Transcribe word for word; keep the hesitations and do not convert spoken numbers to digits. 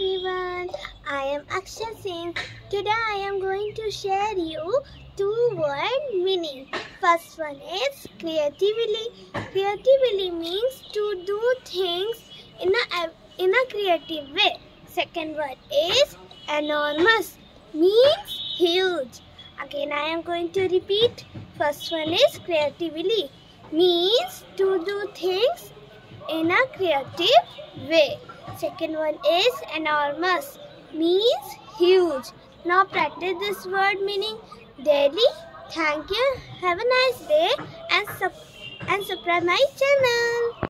everyone, I am Akshaya Singh. Today I am going to share you two word meaning. First one is creatively. Creatively means to do things in a in a creative way. Second word is enormous, means huge. Again I am going to repeat. First one is creatively, means to do things in a creative way. Second one is enormous, means huge. Now practice this word meaning daily. Thank you. Have a nice day and, sub and subscribe my channel.